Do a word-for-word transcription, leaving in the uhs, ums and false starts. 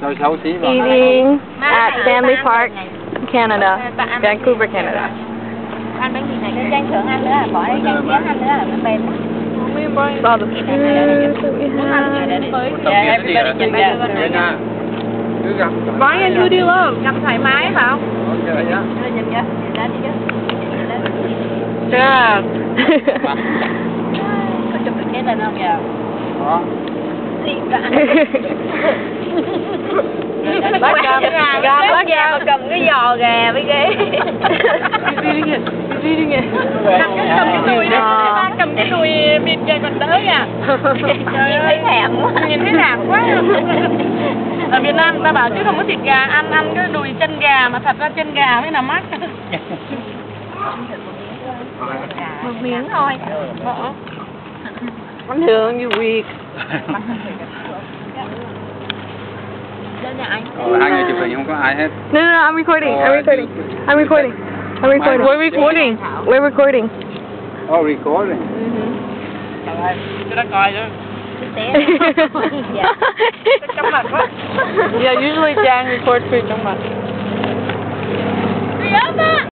Rồi xấu xí vào. Eating at Stanley Park, Canada, Vancouver, Canada. Ăn bánh mì này cái canh thưởng ăn nữa là bỏ đây canh tiếng ăn nữa là nó mềm. All the food that we have. Yeah, everybody can get Cứ gặp. Ryan, you do love. Gặp thoải mái phải không? Ok vậy á. Nhìn kìa, nhìn ra đi kìa. Yeah. Có chụp được cái lên không kìa? Đó. Bác cầm gà, bác gà mà cầm cái giò gà với ghế. He's eating it. He's eating it. Cầm cái cầm cái đùi đó, bác cầm cái đùi vịt gà còn đỡ nha. Trời ơi, thèm quá. Nhìn thấy thèm quá. Ở Việt Nam ta bảo chứ không có thịt gà, ăn ăn cái đùi chân gà mà thật ra chân gà mới là mắc. Một miếng thôi. I'm telling you, weak. Ờ, hai người chụp hình không có ai hết. No, no, no, I'm recording. I'm recording. I'm recording. I'm recording. We're recording. We're recording. Oh, recording. Trời ơi, tôi đã coi rồi. Trong mặt quá. Yeah, usually Jan records for trong mặt.